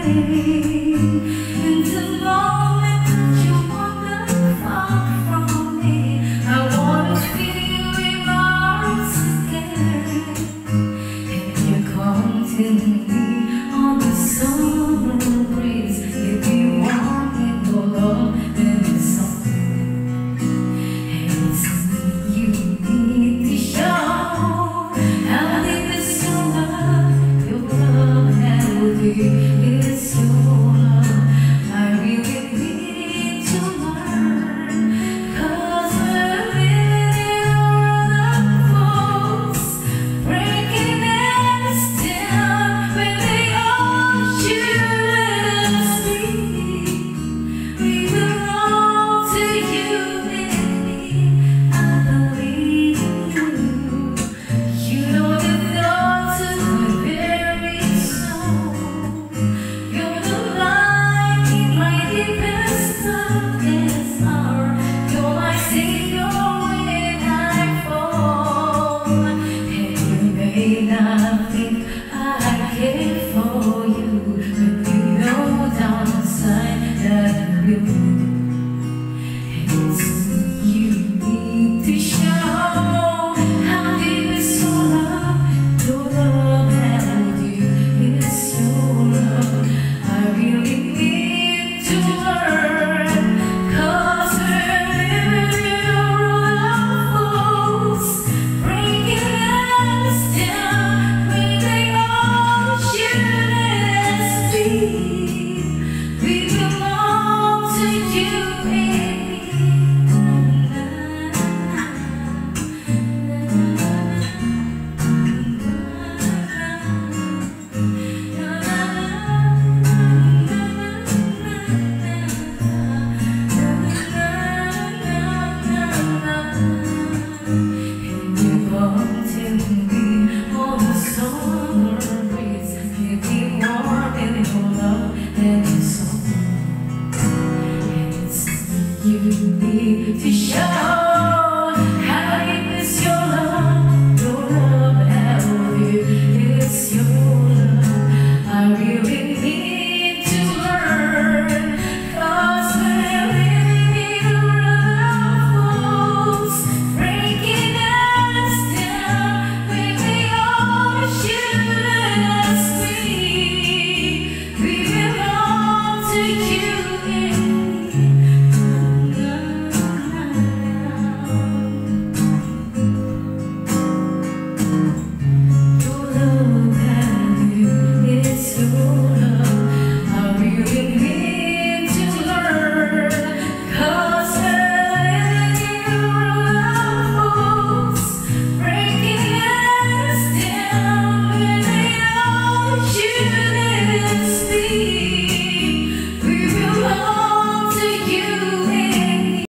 In the moment that you wander far from me, I wanna feel you in my arms again. And you come to me on the summer breeze. If you want it for love, then it's something. And it's something you need to show. How deep is your love? Your love, how deep is your